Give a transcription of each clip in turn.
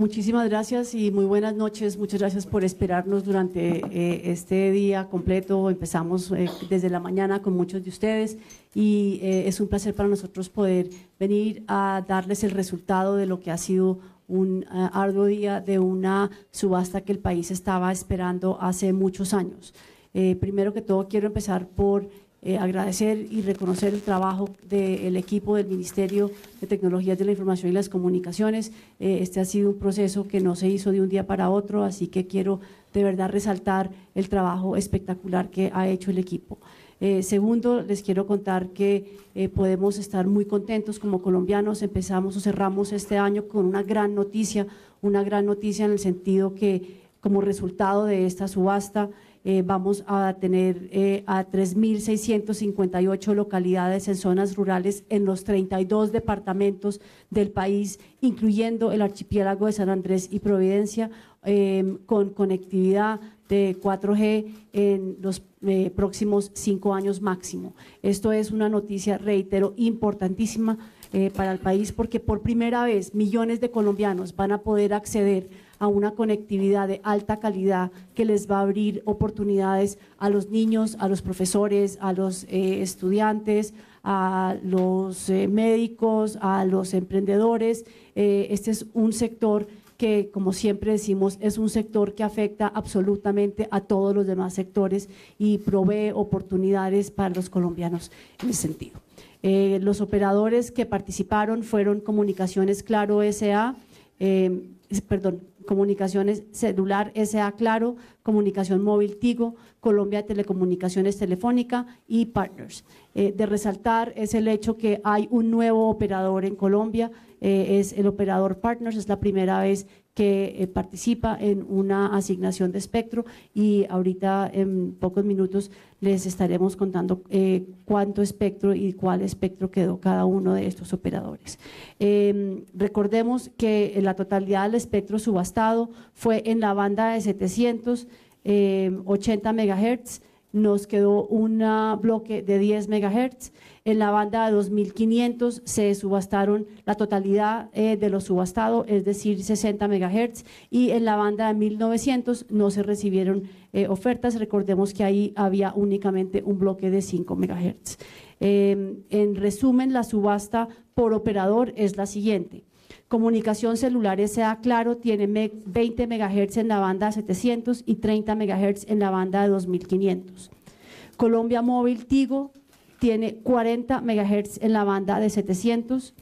Muchísimas gracias y muy buenas noches. Muchas gracias por esperarnos durante este día completo. Empezamos desde la mañana con muchos de ustedes y es un placer para nosotros poder venir a darles el resultado de lo que ha sido un arduo día de una subasta que el país estaba esperando hace muchos años. Primero que todo quiero empezar por agradecer y reconocer el trabajo del equipo del Ministerio de Tecnologías de la Información y las Comunicaciones. Este ha sido un proceso que no se hizo de un día para otro, así que quiero de verdad resaltar el trabajo espectacular que ha hecho el equipo. Segundo, les quiero contar que podemos estar muy contentos como colombianos. Empezamos o cerramos este año con una gran noticia en el sentido que como resultado de esta subasta vamos a tener a 3.658 localidades en zonas rurales en los 32 departamentos del país, incluyendo el archipiélago de San Andrés y Providencia, con conectividad de 4G en los próximos 5 años máximo. Esto es una noticia, reitero, importantísima para el país, porque por primera vez millones de colombianos van a poder acceder a una conectividad de alta calidad que les va a abrir oportunidades a los niños, a los profesores, a los estudiantes, a los médicos, a los emprendedores. Este es un sector que, como siempre decimos, es un sector que afecta absolutamente a todos los demás sectores y provee oportunidades para los colombianos en ese sentido. Los operadores que participaron fueron Comunicaciones Claro S.A., Comunicaciones Celular S.A. Claro, Comunicación Móvil Tigo, Colombia Telecomunicaciones Telefónica y Partners. De resaltar es el hecho que hay un nuevo operador en Colombia, es el operador Partners, es la primera vez que participa en una asignación de espectro y ahorita en pocos minutos les estaremos contando cuánto espectro y cuál espectro quedó cada uno de estos operadores. Recordemos que la totalidad del espectro subastado fue en la banda de 780 MHz, nos quedó un bloque de 10 MHz. En la banda de 2.500 se subastaron la totalidad de lo subastado, es decir, 60 MHz, y en la banda de 1.900 no se recibieron ofertas. Recordemos que ahí había únicamente un bloque de 5 MHz. En resumen, la subasta por operador es la siguiente. Comunicación Celular S.A. Claro tiene 20 MHz en la banda de 700 y 30 MHz en la banda de 2500. Colombia Móvil Tigo tiene 40 MHz en la banda de 700.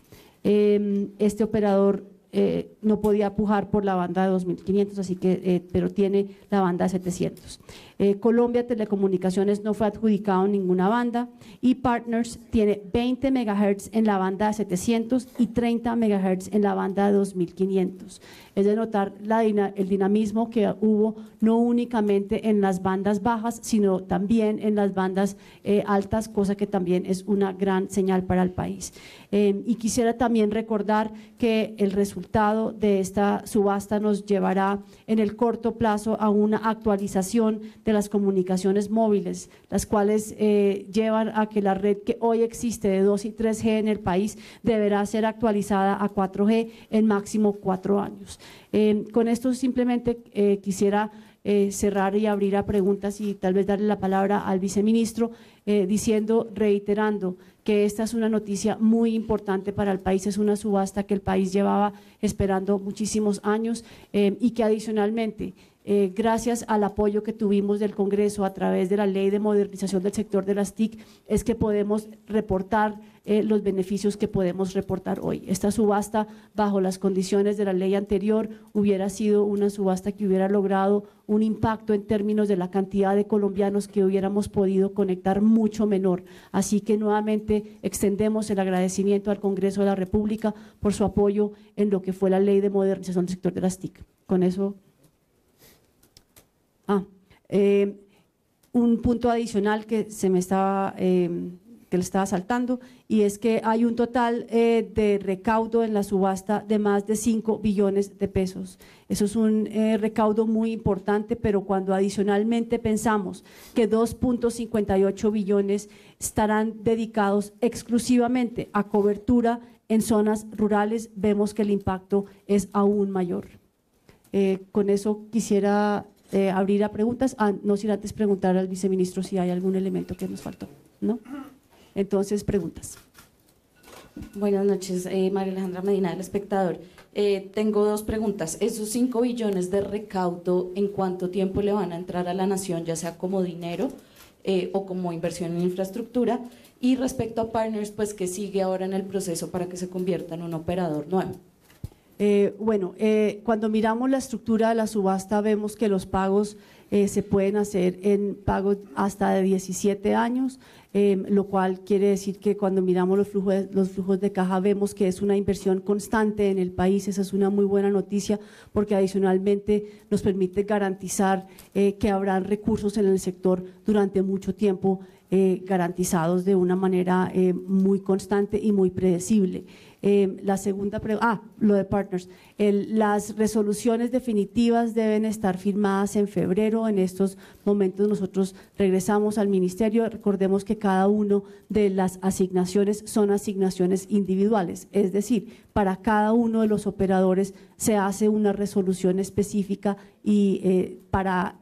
Este operador no podía pujar por la banda de 2500, así que, pero tiene la banda de 700. Colombia Telecomunicaciones no fue adjudicado en ninguna banda y Partners tiene 20 MHz en la banda de 700 y 30 MHz en la banda de 2500. Es de notar el dinamismo que hubo no únicamente en las bandas bajas, sino también en las bandas altas, cosa que también es una gran señal para el país. Y quisiera también recordar que el resultado de esta subasta nos llevará en el corto plazo a una actualización de las comunicaciones móviles, las cuales llevan a que la red que hoy existe de 2 y 3G en el país deberá ser actualizada a 4G en máximo 4 años. Con esto simplemente quisiera cerrar y abrir a preguntas y tal vez darle la palabra al viceministro reiterando que esta es una noticia muy importante para el país, es una subasta que el país llevaba esperando muchísimos años y que adicionalmente gracias al apoyo que tuvimos del Congreso a través de la Ley de Modernización del Sector de las TIC es que podemos reportar los beneficios que podemos reportar hoy. Esta subasta, bajo las condiciones de la ley anterior, hubiera sido una subasta que hubiera logrado un impacto en términos de la cantidad de colombianos que hubiéramos podido conectar mucho menor. Así que nuevamente extendemos el agradecimiento al Congreso de la República por su apoyo en lo que fue la Ley de Modernización del Sector de las TIC. Con eso… un punto adicional que se me estaba… que le estaba saltando, y es que hay un total de recaudo en la subasta de más de 5 billones de pesos. Eso es un recaudo muy importante, pero cuando adicionalmente pensamos que 2.58 billones estarán dedicados exclusivamente a cobertura en zonas rurales, vemos que el impacto es aún mayor. Con eso quisiera abrir a preguntas, no sin antes preguntar al viceministro si hay algún elemento que nos faltó, ¿no? Entonces, preguntas. Buenas noches, María Alejandra Medina, del Espectador. Tengo dos preguntas. ¿Esos 5 billones de recaudo, en cuánto tiempo le van a entrar a la nación, ya sea como dinero o como inversión en infraestructura? Y respecto a Partners, pues, ¿qué sigue ahora en el proceso para que se convierta en un operador nuevo? Cuando miramos la estructura de la subasta, vemos que los pagos se pueden hacer en pagos hasta de 17 años, lo cual quiere decir que cuando miramos los flujos de caja vemos que es una inversión constante en el país. Esa es una muy buena noticia porque adicionalmente nos permite garantizar que habrán recursos en el sector durante mucho tiempo, garantizados de una manera muy constante y muy predecible. La segunda pregunta, lo de Partners. Las resoluciones definitivas deben estar firmadas en febrero. En estos momentos nosotros regresamos al ministerio. Recordemos que cada uno de las asignaciones son asignaciones individuales, es decir, para cada uno de los operadores se hace una resolución específica y para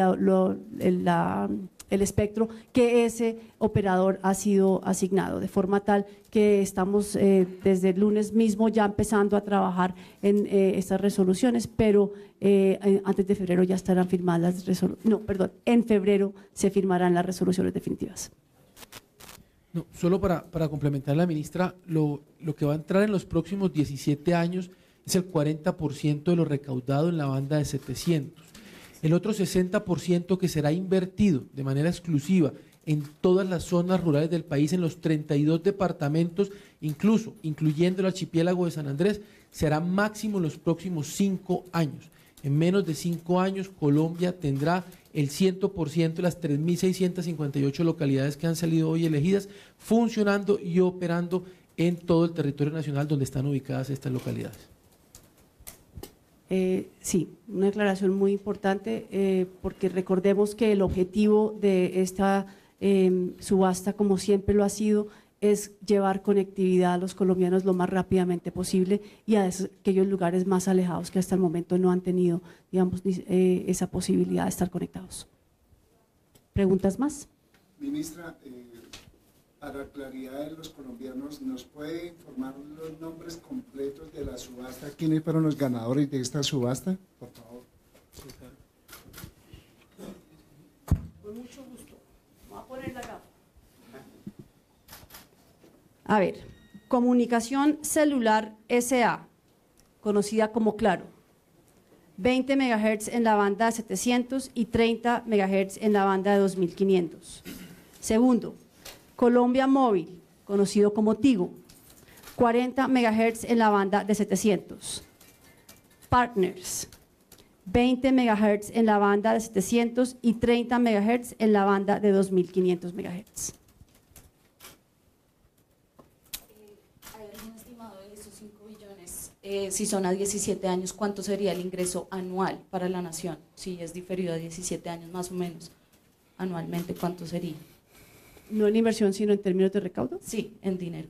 el espectro que ese operador ha sido asignado, de forma tal que estamos desde el lunes mismo ya empezando a trabajar en estas resoluciones, pero antes de febrero ya estarán firmadas las resoluciones, en febrero se firmarán las resoluciones definitivas. No, solo para complementar a la ministra, lo que va a entrar en los próximos 17 años es el 40% de lo recaudado en la banda de 700. El otro 60% que será invertido de manera exclusiva en todas las zonas rurales del país, en los 32 departamentos, incluyendo el archipiélago de San Andrés, será máximo en los próximos 5 años. En menos de 5 años, Colombia tendrá el 100% de las 3.658 localidades que han salido hoy elegidas, funcionando y operando en todo el territorio nacional donde están ubicadas estas localidades. Sí, una declaración muy importante porque recordemos que el objetivo de esta subasta, como siempre lo ha sido, es llevar conectividad a los colombianos lo más rápidamente posible y a aquellos lugares más alejados que hasta el momento no han tenido, digamos, esa posibilidad de estar conectados. ¿Preguntas más? Ministra, para claridad de los colombianos, ¿nos puede informar los nombres completos de la subasta? ¿Quiénes fueron los ganadores de esta subasta? Por favor. Con mucho gusto. Voy a poner la gafa. A ver, Comunicación Celular S.A., conocida como Claro, 20 MHz en la banda de 700 y 30 MHz en la banda de 2500. Segundo, Colombia Móvil, conocido como Tigo, 40 MHz en la banda de 700. Partners, 20 MHz en la banda de 700 y 30 MHz en la banda de 2500 MHz. ¿Hay algún estimado de esos 5 billones? Si son a 17 años, ¿cuánto sería el ingreso anual para la nación? Si es diferido a 17 años, más o menos, anualmente, ¿cuánto sería? No en inversión, sino en términos de recaudo. Sí, en dinero.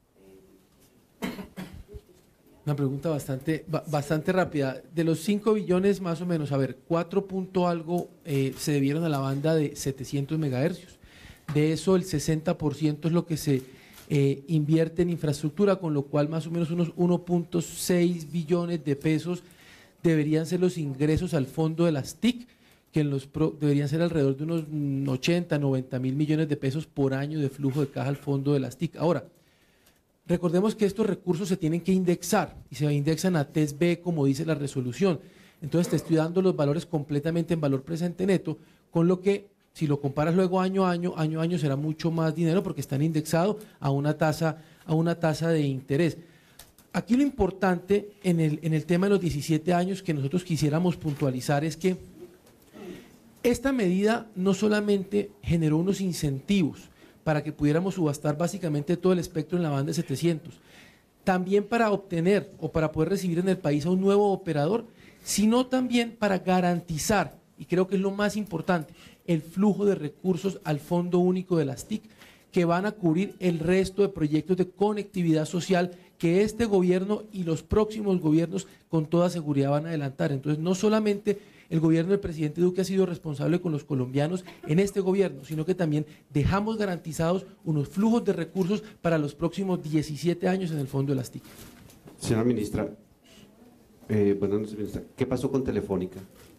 Una pregunta bastante rápida. De los 5 billones más o menos, a ver, 4 punto algo se debieron a la banda de 700 megahercios. De eso el 60% es lo que se invierte en infraestructura, con lo cual más o menos unos 1.6 billones de pesos deberían ser los ingresos al fondo de las TIC, que deberían ser alrededor de unos 80, 90 mil millones de pesos por año de flujo de caja al fondo de las TIC. Ahora, recordemos que estos recursos se tienen que indexar y se indexan a TES-B, como dice la resolución. Entonces te estoy dando los valores completamente en valor presente neto, con lo que si lo comparas luego año a año será mucho más dinero porque están indexados a una tasa de interés. Aquí lo importante en el tema de los 17 años que nosotros quisiéramos puntualizar es que esta medida no solamente generó unos incentivos para que pudiéramos subastar básicamente todo el espectro en la banda de 700, también para obtener o para poder recibir en el país a un nuevo operador, sino también para garantizar, y creo que es lo más importante, el flujo de recursos al Fondo Único de las TIC, que van a cubrir el resto de proyectos de conectividad social que este gobierno y los próximos gobiernos con toda seguridad van a adelantar. Entonces, no solamente el gobierno del presidente Duque ha sido responsable con los colombianos en este gobierno, sino que también dejamos garantizados unos flujos de recursos para los próximos 17 años en el fondo de las TIC. Señora ministra, buenas noches, ministra. ¿Qué pasó con Telefónica?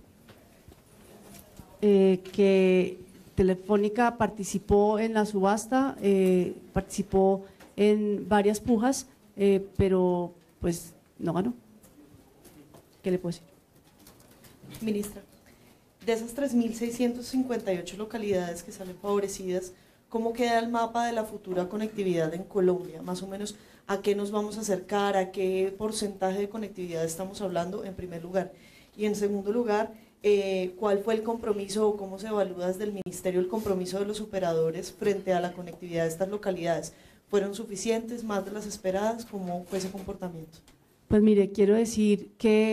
Que Telefónica participó en la subasta, participó en varias pujas, pero pues no ganó. ¿Qué le puedo decir? Ministra, de esas 3.658 localidades que salen favorecidas, ¿cómo queda el mapa de la futura conectividad en Colombia? Más o menos, ¿a qué nos vamos a acercar? ¿A qué porcentaje de conectividad estamos hablando, en primer lugar? Y en segundo lugar, ¿cuál fue el compromiso o cómo se evalúa desde el Ministerio el compromiso de los operadores frente a la conectividad de estas localidades? ¿Fueron suficientes, más de las esperadas? ¿Cómo fue ese comportamiento? Pues mire, quiero decir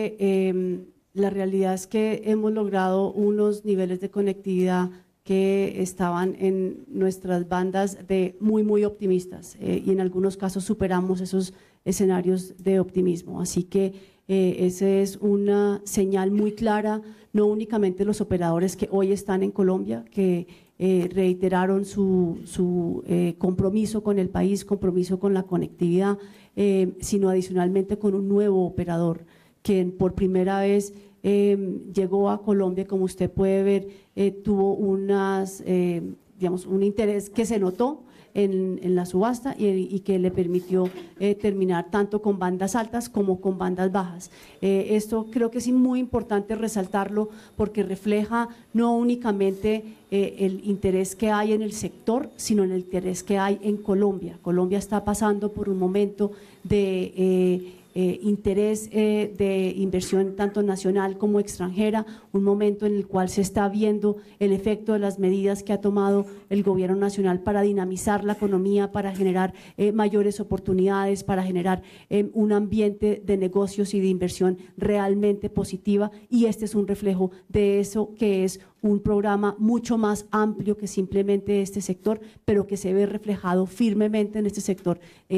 que la realidad es que hemos logrado unos niveles de conectividad que estaban en nuestras bandas de muy optimistas y en algunos casos superamos esos escenarios de optimismo. Así que esa es una señal muy clara, no únicamente los operadores que hoy están en Colombia, que reiteraron su compromiso con el país, compromiso con la conectividad, sino adicionalmente con un nuevo operador que por primera vez llegó a Colombia, como usted puede ver, tuvo digamos, un interés que se notó en la subasta y que le permitió terminar tanto con bandas altas como con bandas bajas. Esto creo que es muy importante resaltarlo porque refleja no únicamente el interés que hay en el sector, sino el interés que hay en Colombia. Colombia está pasando por un momento de interés de inversión tanto nacional como extranjera, un momento en el cual se está viendo el efecto de las medidas que ha tomado el gobierno nacional para dinamizar la economía, para generar mayores oportunidades, para generar un ambiente de negocios y de inversión realmente positiva, y este es un reflejo de eso, que es un programa mucho más amplio que simplemente este sector, pero que se ve reflejado firmemente en este sector,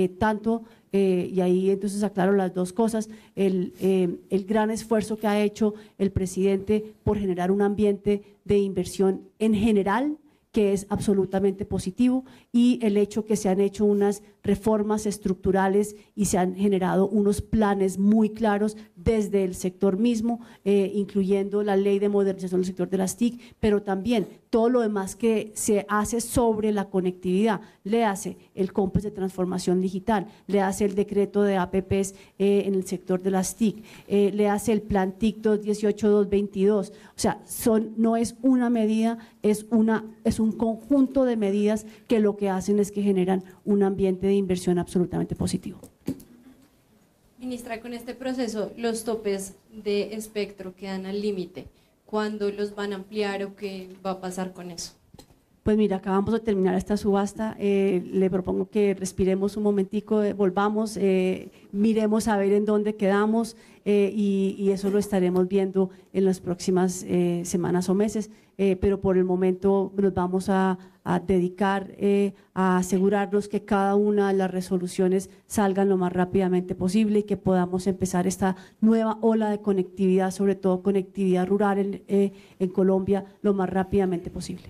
y ahí entonces aclaro las dos cosas, el gran esfuerzo que ha hecho el presidente por generar un ambiente de inversión en general, que es absolutamente positivo, y el hecho que se han hecho unas reformas estructurales y se han generado unos planes muy claros desde el sector mismo, incluyendo la ley de modernización del sector de las TIC, pero también todo lo demás que se hace sobre la conectividad. Le hace el COMPES de transformación digital, le hace el decreto de APPs en el sector de las TIC, le hace el plan TIC 218-222, o sea, no es una medida, es un conjunto de medidas que lo que hacen es que generan un ambiente de inversión absolutamente positivo. Ministra, con este proceso, los topes de espectro quedan al límite. ¿Cuándo los van a ampliar o qué va a pasar con eso? Pues mira, acabamos de terminar esta subasta, le propongo que respiremos un momentico, volvamos, miremos a ver en dónde quedamos y eso lo estaremos viendo en las próximas semanas o meses, pero por el momento nos vamos a dedicar a asegurarnos que cada una de las resoluciones salgan lo más rápidamente posible y que podamos empezar esta nueva ola de conectividad, sobre todo conectividad rural en Colombia, lo más rápidamente posible.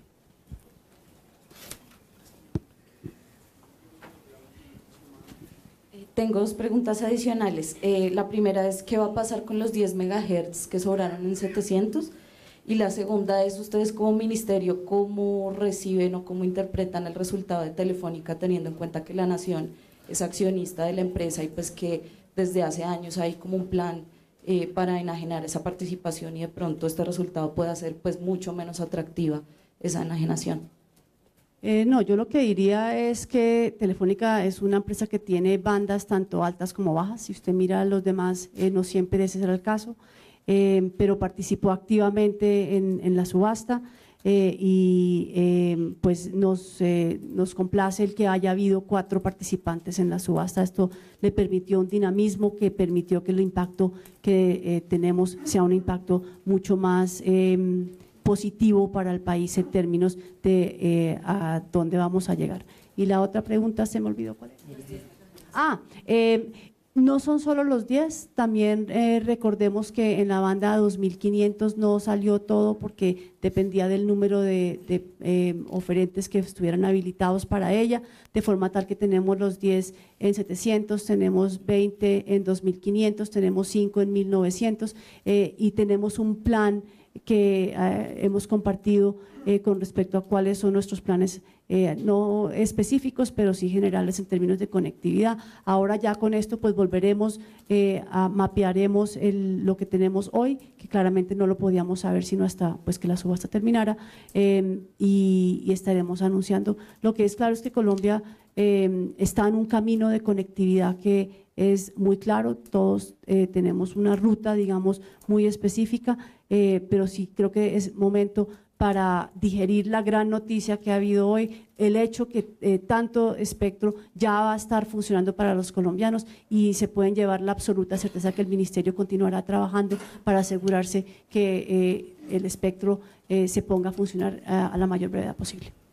Tengo dos preguntas adicionales. La primera es, ¿qué va a pasar con los 10 megahertz que sobraron en 700? Y la segunda es, ustedes como ministerio, ¿cómo reciben o cómo interpretan el resultado de Telefónica, teniendo en cuenta que la Nación es accionista de la empresa y pues que desde hace años hay como un plan para enajenar esa participación y de pronto este resultado pueda hacer pues mucho menos atractiva esa enajenación? No, yo lo que diría es que Telefónica es una empresa que tiene bandas tanto altas como bajas. Si usted mira a los demás, no siempre ese será el caso, pero participó activamente en la subasta y pues nos complace el que haya habido 4 participantes en la subasta. Esto le permitió un dinamismo que permitió que el impacto que tenemos sea un impacto mucho más positivo para el país en términos de a dónde vamos a llegar. Y la otra pregunta se me olvidó cuál es. No son solo los 10, también recordemos que en la banda 2500 no salió todo porque dependía del número de oferentes que estuvieran habilitados para ella, de forma tal que tenemos los 10 en 700, tenemos 20 en 2500, tenemos 5 en 1900 y tenemos un plan que hemos compartido con respecto a cuáles son nuestros planes, no específicos, pero sí generales en términos de conectividad. Ahora ya con esto pues volveremos mapearemos lo que tenemos hoy, que claramente no lo podíamos saber sino hasta pues que la subasta terminara, y estaremos anunciando. Lo que es claro es que Colombia está en un camino de conectividad que es muy claro, todos tenemos una ruta, digamos, muy específica, pero sí creo que es momento para digerir la gran noticia que ha habido hoy, el hecho que tanto espectro ya va a estar funcionando para los colombianos y se pueden llevar la absoluta certeza que el Ministerio continuará trabajando para asegurarse que el espectro se ponga a funcionar a la mayor brevedad posible.